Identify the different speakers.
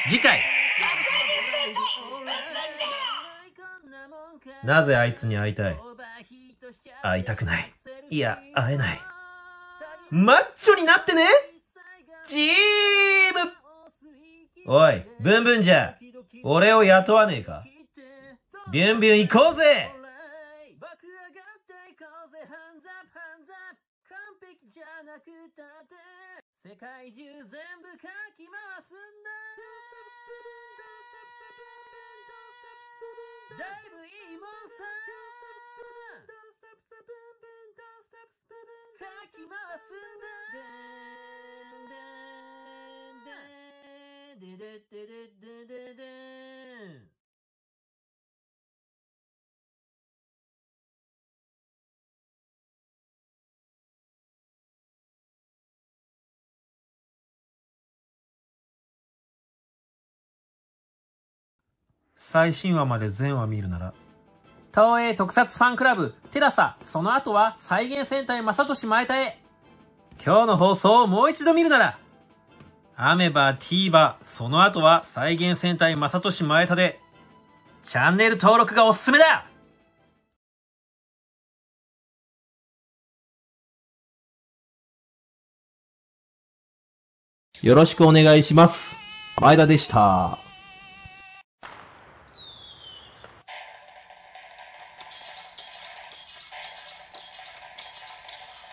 Speaker 1: 次回。なぜあいつに会いたい？会いたくない。いや、会えない。マッチョになってね！チーム！おい、ブンブンじゃ、俺を雇わねえか？ビュンビュン行こうぜ！世界中全部かき回すんだ。だいぶいいもんさ。かき回すんだ。ででででででで。最新話まで全話見るなら、東映特撮ファンクラブテラサ、その後は再現戦隊正俊前田へ。今日の放送をもう一度見るなら、アメバ、TVer、その後は再現戦隊正俊前田で、チャンネル登録がおすすめだ。
Speaker 2: よろしくお願いします。前田でした。